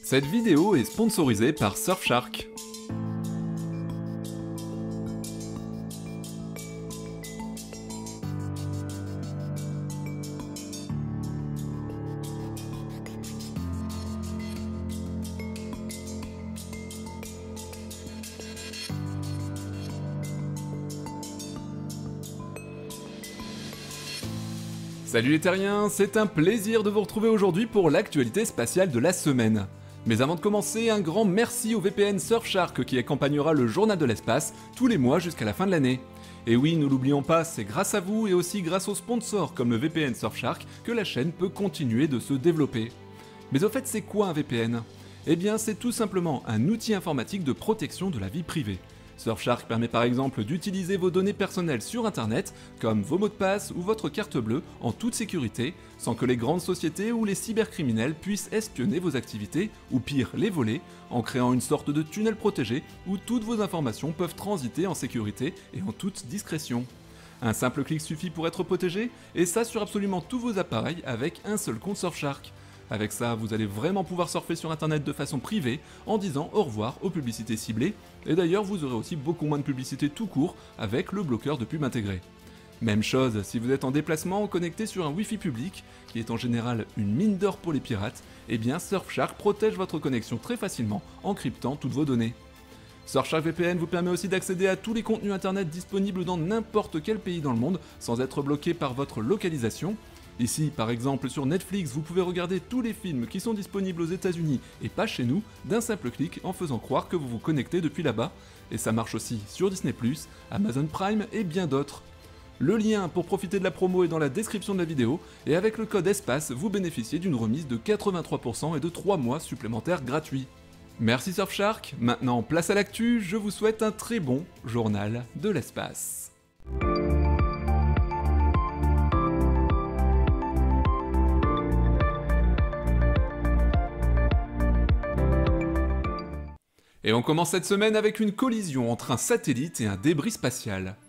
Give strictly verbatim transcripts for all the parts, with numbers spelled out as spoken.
Cette vidéo est sponsorisée par Surfshark. Salut les terriens, c'est un plaisir de vous retrouver aujourd'hui pour l'actualité spatiale de la semaine. Mais avant de commencer, un grand merci au V P N Surfshark qui accompagnera le journal de l'espace tous les mois jusqu'à la fin de l'année. Et oui, ne l'oublions pas, c'est grâce à vous et aussi grâce aux sponsors comme le V P N Surfshark que la chaîne peut continuer de se développer. Mais au fait, c'est quoi un V P N ? Eh bien, c'est tout simplement un outil informatique de protection de la vie privée. Surfshark permet par exemple d'utiliser vos données personnelles sur internet, comme vos mots de passe ou votre carte bleue, en toute sécurité, sans que les grandes sociétés ou les cybercriminels puissent espionner vos activités, ou pire, les voler, en créant une sorte de tunnel protégé où toutes vos informations peuvent transiter en sécurité et en toute discrétion. Un simple clic suffit pour être protégé, et ça sur absolument tous vos appareils avec un seul compte Surfshark. Avec ça, vous allez vraiment pouvoir surfer sur internet de façon privée en disant au revoir aux publicités ciblées, et d'ailleurs vous aurez aussi beaucoup moins de publicité tout court avec le bloqueur de pub intégré. Même chose si vous êtes en déplacement connecté sur un Wi-Fi public, qui est en général une mine d'or pour les pirates, et bien Surfshark protège votre connexion très facilement en cryptant toutes vos données. Surfshark V P N vous permet aussi d'accéder à tous les contenus internet disponibles dans n'importe quel pays dans le monde sans être bloqué par votre localisation. Ici, par exemple, sur Netflix, vous pouvez regarder tous les films qui sont disponibles aux États-Unis et pas chez nous, d'un simple clic en faisant croire que vous vous connectez depuis là-bas. Et ça marche aussi sur Disney plus, Amazon Prime et bien d'autres. Le lien pour profiter de la promo est dans la description de la vidéo, et avec le code ESPACE, vous bénéficiez d'une remise de quatre-vingt-trois pour cent et de trois mois supplémentaires gratuits. Merci Surfshark, maintenant place à l'actu, je vous souhaite un très bon journal de l'espace. Et on commence cette semaine avec une collision entre un satellite et un débris spatial.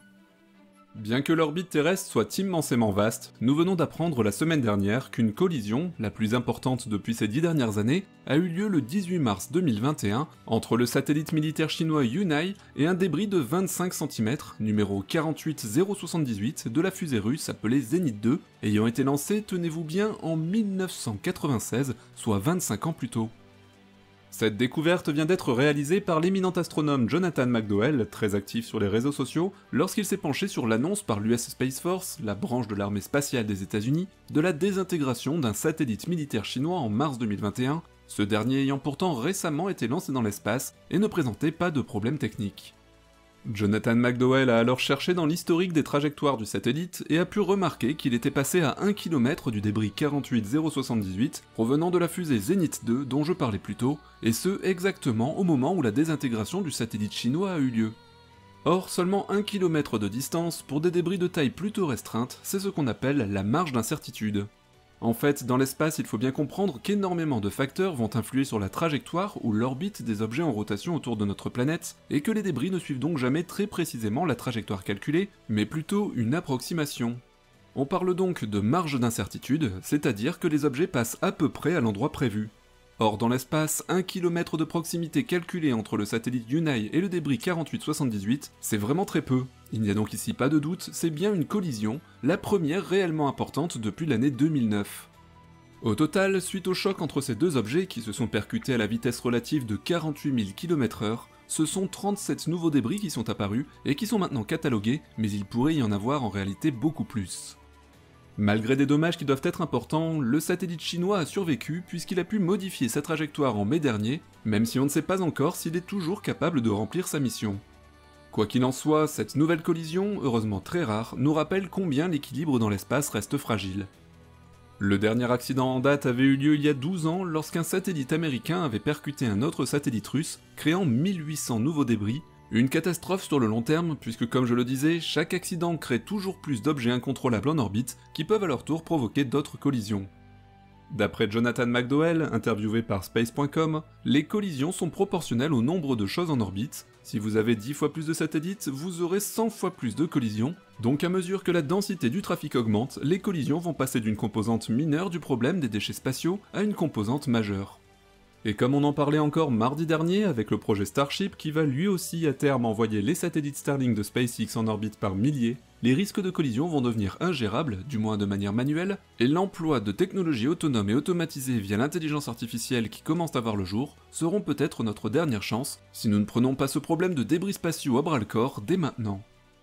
Bien que l'orbite terrestre soit immensément vaste, nous venons d'apprendre la semaine dernière qu'une collision, la plus importante depuis ces dix dernières années, a eu lieu le dix-huit mars deux mille vingt et un entre le satellite militaire chinois Yunai et un débris de vingt-cinq centimètres, numéro quarante-huit zéro soixante-dix-huit de la fusée russe appelée Zénith deux, ayant été lancée, tenez-vous bien, en mille neuf cent quatre-vingt-seize, soit vingt-cinq ans plus tôt. Cette découverte vient d'être réalisée par l'éminent astronome Jonathan McDowell, très actif sur les réseaux sociaux, lorsqu'il s'est penché sur l'annonce par l'U S Space Force, la branche de l'armée spatiale des États-Unis, de la désintégration d'un satellite militaire chinois en mars deux mille vingt et un, ce dernier ayant pourtant récemment été lancé dans l'espace et ne présentait pas de problème technique. Jonathan McDowell a alors cherché dans l'historique des trajectoires du satellite et a pu remarquer qu'il était passé à un kilomètre du débris quarante-huit zéro soixante-dix-huit provenant de la fusée Zénith deux dont je parlais plus tôt, et ce exactement au moment où la désintégration du satellite chinois a eu lieu. Or, seulement un kilomètre de distance pour des débris de taille plutôt restreinte, c'est ce qu'on appelle la marge d'incertitude. En fait, dans l'espace, il faut bien comprendre qu'énormément de facteurs vont influer sur la trajectoire ou l'orbite des objets en rotation autour de notre planète, et que les débris ne suivent donc jamais très précisément la trajectoire calculée, mais plutôt une approximation. On parle donc de marge d'incertitude, c'est-à-dire que les objets passent à peu près à l'endroit prévu. Or, dans l'espace, un kilomètre de proximité calculée entre le satellite Yunai et le débris quarante-huit soixante-dix-huit, c'est vraiment très peu. Il n'y a donc ici pas de doute, c'est bien une collision, la première réellement importante depuis l'année deux mille neuf. Au total, suite au choc entre ces deux objets qui se sont percutés à la vitesse relative de quarante-huit mille kilomètres heure, ce sont trente-sept nouveaux débris qui sont apparus et qui sont maintenant catalogués, mais il pourrait y en avoir en réalité beaucoup plus. Malgré des dommages qui doivent être importants, le satellite chinois a survécu puisqu'il a pu modifier sa trajectoire en mai dernier, même si on ne sait pas encore s'il est toujours capable de remplir sa mission. Quoi qu'il en soit, cette nouvelle collision, heureusement très rare, nous rappelle combien l'équilibre dans l'espace reste fragile. Le dernier accident en date avait eu lieu il y a douze ans lorsqu'un satellite américain avait percuté un autre satellite russe, créant mille huit cents nouveaux débris. Une catastrophe sur le long terme, puisque comme je le disais, chaque accident crée toujours plus d'objets incontrôlables en orbite, qui peuvent à leur tour provoquer d'autres collisions. D'après Jonathan McDowell, interviewé par space point com, les collisions sont proportionnelles au nombre de choses en orbite. Si vous avez dix fois plus de satellites, vous aurez cent fois plus de collisions, donc à mesure que la densité du trafic augmente, les collisions vont passer d'une composante mineure du problème des déchets spatiaux à une composante majeure. Et comme on en parlait encore mardi dernier avec le projet Starship qui va lui aussi à terme envoyer les satellites Starlink de SpaceX en orbite par milliers, les risques de collision vont devenir ingérables, du moins de manière manuelle, et l'emploi de technologies autonomes et automatisées via l'intelligence artificielle qui commence à voir le jour seront peut-être notre dernière chance si nous ne prenons pas ce problème de débris spatiaux à bras-le-corps dès maintenant.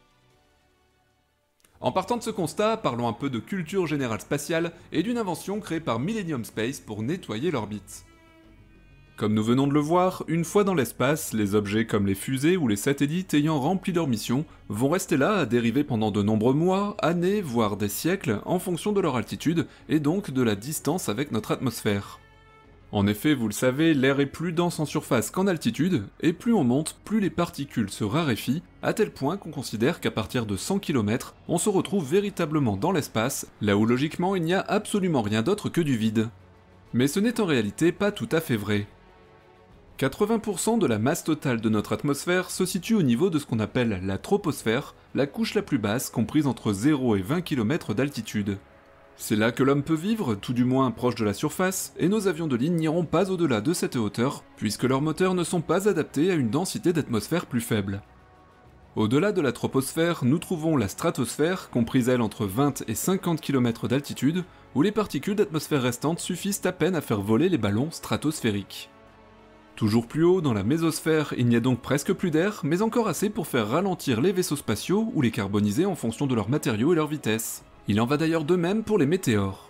En partant de ce constat, parlons un peu de culture générale spatiale et d'une invention créée par Millennium Space pour nettoyer l'orbite. Comme nous venons de le voir, une fois dans l'espace, les objets comme les fusées ou les satellites ayant rempli leur mission vont rester là à dériver pendant de nombreux mois, années, voire des siècles en fonction de leur altitude et donc de la distance avec notre atmosphère. En effet, vous le savez, l'air est plus dense en surface qu'en altitude, et plus on monte, plus les particules se raréfient, à tel point qu'on considère qu'à partir de cent kilomètres, on se retrouve véritablement dans l'espace, là où logiquement il n'y a absolument rien d'autre que du vide. Mais ce n'est en réalité pas tout à fait vrai. quatre-vingts pour cent de la masse totale de notre atmosphère se situe au niveau de ce qu'on appelle la troposphère, la couche la plus basse comprise entre zéro et vingt kilomètres d'altitude. C'est là que l'homme peut vivre, tout du moins proche de la surface, et nos avions de ligne n'iront pas au-delà de cette hauteur, puisque leurs moteurs ne sont pas adaptés à une densité d'atmosphère plus faible. Au-delà de la troposphère, nous trouvons la stratosphère, comprise elle entre vingt et cinquante kilomètres d'altitude, où les particules d'atmosphère restantes suffisent à peine à faire voler les ballons stratosphériques. Toujours plus haut, dans la mésosphère, il n'y a donc presque plus d'air, mais encore assez pour faire ralentir les vaisseaux spatiaux ou les carboniser en fonction de leurs matériaux et leur vitesse. Il en va d'ailleurs de même pour les météores.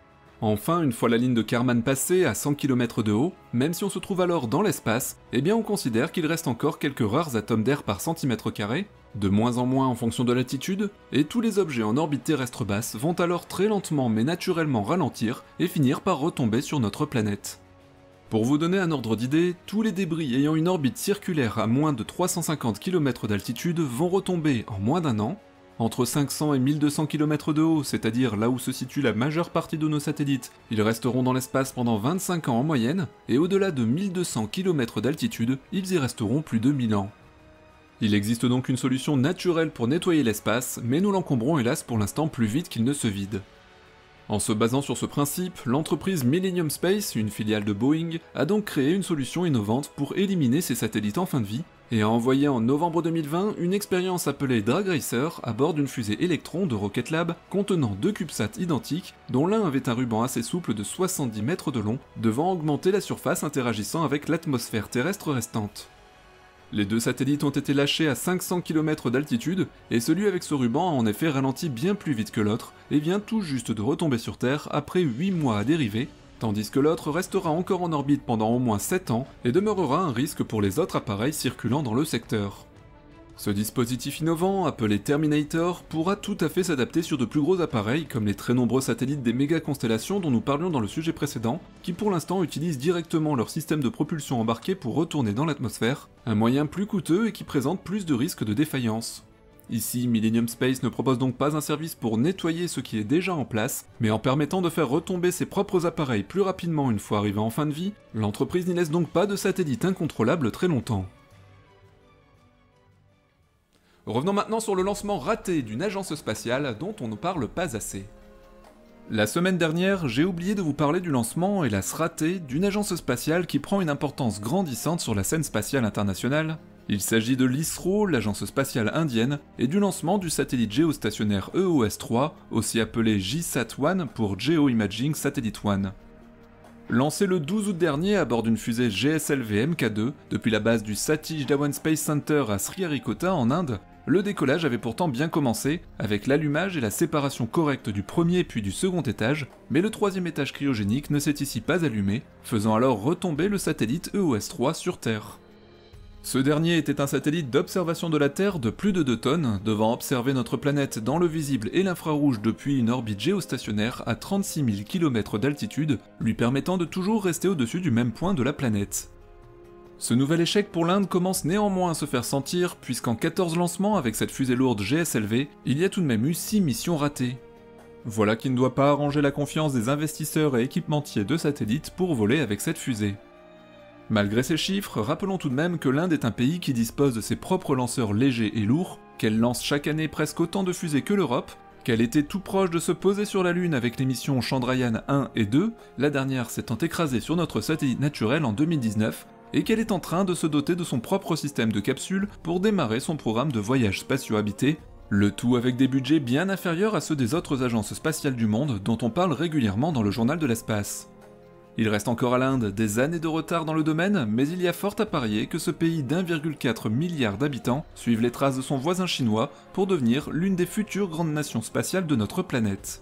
Enfin, une fois la ligne de Kármán passée à cent kilomètres de haut, même si on se trouve alors dans l'espace, eh bien on considère qu'il reste encore quelques rares atomes d'air par centimètre carré, de moins en moins en fonction de l'altitude, et tous les objets en orbite terrestre basse vont alors très lentement mais naturellement ralentir et finir par retomber sur notre planète. Pour vous donner un ordre d'idée, tous les débris ayant une orbite circulaire à moins de trois cent cinquante kilomètres d'altitude vont retomber en moins d'un an, entre cinq cents et mille deux cents kilomètres de haut, c'est-à-dire là où se situe la majeure partie de nos satellites, ils resteront dans l'espace pendant vingt-cinq ans en moyenne, et au-delà de mille deux cents kilomètres d'altitude, ils y resteront plus de mille ans. Il existe donc une solution naturelle pour nettoyer l'espace, mais nous l'encombrons hélas pour l'instant plus vite qu'il ne se vide. En se basant sur ce principe, l'entreprise Millennium Space, une filiale de Boeing, a donc créé une solution innovante pour éliminer ces satellites en fin de vie, et a envoyé en novembre deux mille vingt une expérience appelée Drag Racer à bord d'une fusée Electron de Rocket Lab contenant deux CubeSats identiques, dont l'un avait un ruban assez souple de soixante-dix mètres de long, devant augmenter la surface interagissant avec l'atmosphère terrestre restante. Les deux satellites ont été lâchés à cinq cents kilomètres d'altitude, et celui avec ce ruban a en effet ralenti bien plus vite que l'autre, et vient tout juste de retomber sur Terre après huit mois à dériver, tandis que l'autre restera encore en orbite pendant au moins sept ans, et demeurera un risque pour les autres appareils circulant dans le secteur. Ce dispositif innovant, appelé Terminator, pourra tout à fait s'adapter sur de plus gros appareils comme les très nombreux satellites des méga-constellations dont nous parlions dans le sujet précédent, qui pour l'instant utilisent directement leur système de propulsion embarqué pour retourner dans l'atmosphère, un moyen plus coûteux et qui présente plus de risques de défaillance. Ici, Millennium Space ne propose donc pas un service pour nettoyer ce qui est déjà en place, mais en permettant de faire retomber ses propres appareils plus rapidement une fois arrivés en fin de vie, l'entreprise n'y laisse donc pas de satellites incontrôlables très longtemps. Revenons maintenant sur le lancement raté d'une agence spatiale dont on ne parle pas assez. La semaine dernière, j'ai oublié de vous parler du lancement, hélas raté, d'une agence spatiale qui prend une importance grandissante sur la scène spatiale internationale. Il s'agit de l'ISRO, l'agence spatiale indienne, et du lancement du satellite géostationnaire E O S trois, aussi appelé G SAT un pour Geo Imaging Satellite un. Lancé le douze août dernier à bord d'une fusée G S L V M K deux, depuis la base du Satish Dhawan Space Center à Sriharikota en Inde, le décollage avait pourtant bien commencé, avec l'allumage et la séparation correcte du premier puis du second étage, mais le troisième étage cryogénique ne s'est ici pas allumé, faisant alors retomber le satellite E O S trois sur Terre. Ce dernier était un satellite d'observation de la Terre de plus de deux tonnes, devant observer notre planète dans le visible et l'infrarouge depuis une orbite géostationnaire à trente-six mille kilomètres d'altitude, lui permettant de toujours rester au-dessus du même point de la planète. Ce nouvel échec pour l'Inde commence néanmoins à se faire sentir, puisqu'en quatorze lancements avec cette fusée lourde G S L V, il y a tout de même eu six missions ratées. Voilà qui ne doit pas arranger la confiance des investisseurs et équipementiers de satellites pour voler avec cette fusée. Malgré ces chiffres, rappelons tout de même que l'Inde est un pays qui dispose de ses propres lanceurs légers et lourds, qu'elle lance chaque année presque autant de fusées que l'Europe, Qu'elle était tout proche de se poser sur la Lune avec les missions Chandrayaan un et deux, la dernière s'étant écrasée sur notre satellite naturel en deux mille dix-neuf, et qu'elle est en train de se doter de son propre système de capsules pour démarrer son programme de voyages spatiaux habités, le tout avec des budgets bien inférieurs à ceux des autres agences spatiales du monde dont on parle régulièrement dans le journal de l'espace. Il reste encore à l'Inde des années de retard dans le domaine, mais il y a fort à parier que ce pays d'un virgule quatre milliard d'habitants suive les traces de son voisin chinois pour devenir l'une des futures grandes nations spatiales de notre planète.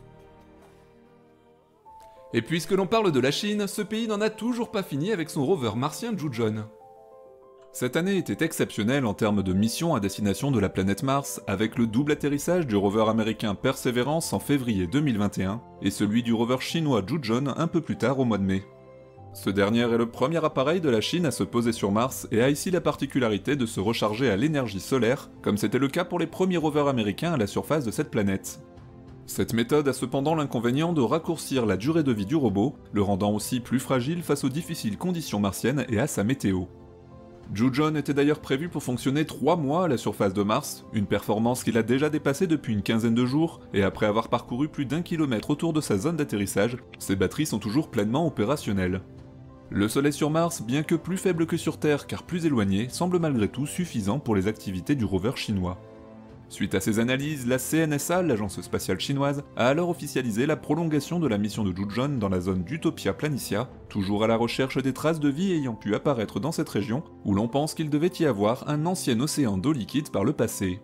Et puisque l'on parle de la Chine, ce pays n'en a toujours pas fini avec son rover martien Zhuzhong. Cette année était exceptionnelle en termes de mission à destination de la planète Mars, avec le double atterrissage du rover américain Perseverance en février deux mille vingt et un, et celui du rover chinois Zhuzhong un peu plus tard au mois de mai. Ce dernier est le premier appareil de la Chine à se poser sur Mars et a ici la particularité de se recharger à l'énergie solaire, comme c'était le cas pour les premiers rovers américains à la surface de cette planète. Cette méthode a cependant l'inconvénient de raccourcir la durée de vie du robot, le rendant aussi plus fragile face aux difficiles conditions martiennes et à sa météo. Zhuzhong était d'ailleurs prévu pour fonctionner trois mois à la surface de Mars, une performance qu'il a déjà dépassée depuis une quinzaine de jours, et après avoir parcouru plus d'un kilomètre autour de sa zone d'atterrissage, ses batteries sont toujours pleinement opérationnelles. Le soleil sur Mars, bien que plus faible que sur Terre car plus éloigné, semble malgré tout suffisant pour les activités du rover chinois. Suite à ces analyses, la C N S A, l'agence spatiale chinoise, a alors officialisé la prolongation de la mission de Zhuzhong dans la zone d'Utopia Planitia, toujours à la recherche des traces de vie ayant pu apparaître dans cette région, où l'on pense qu'il devait y avoir un ancien océan d'eau liquide par le passé.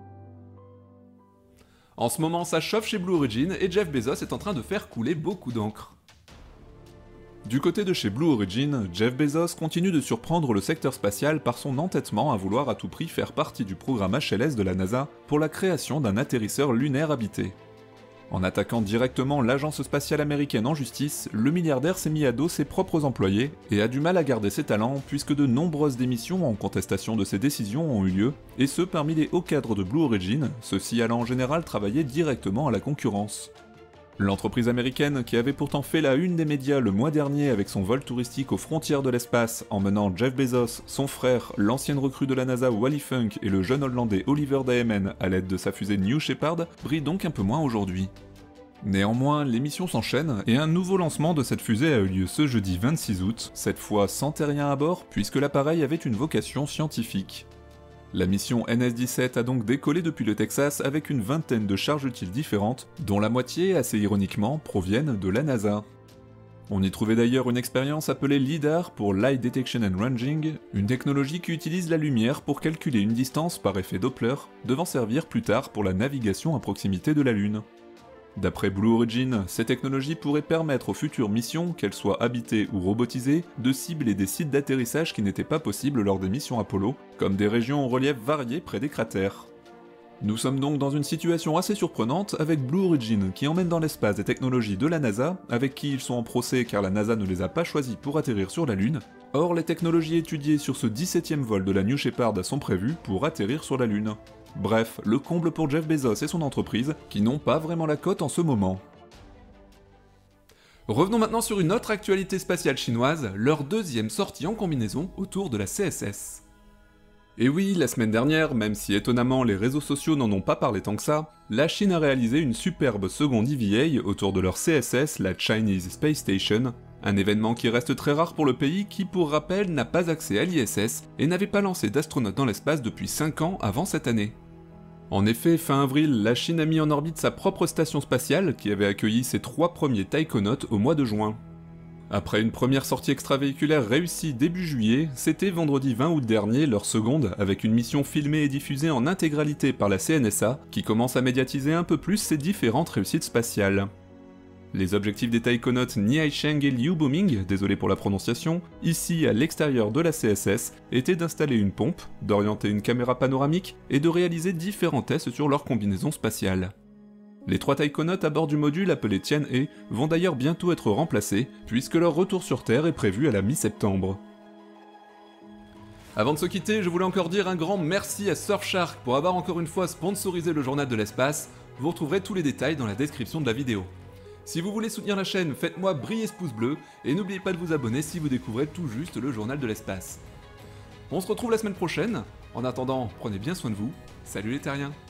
En ce moment, ça chauffe chez Blue Origin et Jeff Bezos est en train de faire couler beaucoup d'encre. Du côté de chez Blue Origin, Jeff Bezos continue de surprendre le secteur spatial par son entêtement à vouloir à tout prix faire partie du programme H L S de la NASA pour la création d'un atterrisseur lunaire habité. En attaquant directement l'agence spatiale américaine en justice, le milliardaire s'est mis à dos ses propres employés et a du mal à garder ses talents puisque de nombreuses démissions en contestation de ses décisions ont eu lieu, et ce parmi les hauts cadres de Blue Origin, ceux-ci allant en général travailler directement à la concurrence. L'entreprise américaine, qui avait pourtant fait la une des médias le mois dernier avec son vol touristique aux frontières de l'espace, emmenant Jeff Bezos, son frère, l'ancienne recrue de la NASA Wally Funk et le jeune Hollandais Oliver Daemen à l'aide de sa fusée New Shepard, brille donc un peu moins aujourd'hui. Néanmoins, les missions s'enchaînent et un nouveau lancement de cette fusée a eu lieu ce jeudi vingt-six août, cette fois sans terrien à bord puisque l'appareil avait une vocation scientifique. La mission N S dix-sept a donc décollé depuis le Texas avec une vingtaine de charges utiles différentes, dont la moitié, assez ironiquement, proviennent de la NASA. On y trouvait d'ailleurs une expérience appelée LIDAR pour Light Detection and Ranging, une technologie qui utilise la lumière pour calculer une distance par effet Doppler, devant servir plus tard pour la navigation à proximité de la Lune. D'après Blue Origin, ces technologies pourraient permettre aux futures missions, qu'elles soient habitées ou robotisées, de cibler des sites d'atterrissage qui n'étaient pas possibles lors des missions Apollo, comme des régions au relief varié près des cratères. Nous sommes donc dans une situation assez surprenante avec Blue Origin qui emmène dans l'espace des technologies de la NASA, avec qui ils sont en procès car la NASA ne les a pas choisis pour atterrir sur la Lune. Or, les technologies étudiées sur ce dix-septième vol de la New Shepard sont prévues pour atterrir sur la Lune. Bref, le comble pour Jeff Bezos et son entreprise, qui n'ont pas vraiment la cote en ce moment. Revenons maintenant sur une autre actualité spatiale chinoise, leur deuxième sortie en combinaison autour de la C S S. Et oui, la semaine dernière, même si étonnamment les réseaux sociaux n'en ont pas parlé tant que ça, la Chine a réalisé une superbe seconde E V A autour de leur C S S, la Chinese Space Station, un événement qui reste très rare pour le pays qui, pour rappel, n'a pas accès à l'I S S et n'avait pas lancé d'astronautes dans l'espace depuis cinq ans avant cette année. En effet, fin avril, la Chine a mis en orbite sa propre station spatiale qui avait accueilli ses trois premiers taïkonautes au mois de juin. Après une première sortie extravéhiculaire réussie début juillet, c'était vendredi vingt août dernier leur seconde, avec une mission filmée et diffusée en intégralité par la C N S A, qui commence à médiatiser un peu plus ses différentes réussites spatiales. Les objectifs des taïkonautes Niaisheng et Liu Boming, désolé pour la prononciation, ici à l'extérieur de la C S S, étaient d'installer une pompe, d'orienter une caméra panoramique et de réaliser différents tests sur leur combinaison spatiale. Les trois taïkonautes à bord du module appelé Tianhe vont d'ailleurs bientôt être remplacés, puisque leur retour sur Terre est prévu à la mi-septembre. Avant de se quitter, je voulais encore dire un grand merci à Surfshark pour avoir encore une fois sponsorisé le journal de l'espace. Vous retrouverez tous les détails dans la description de la vidéo. Si vous voulez soutenir la chaîne, faites-moi briller ce pouce bleu, et n'oubliez pas de vous abonner si vous découvrez tout juste le journal de l'espace. On se retrouve la semaine prochaine, en attendant, prenez bien soin de vous, salut les terriens.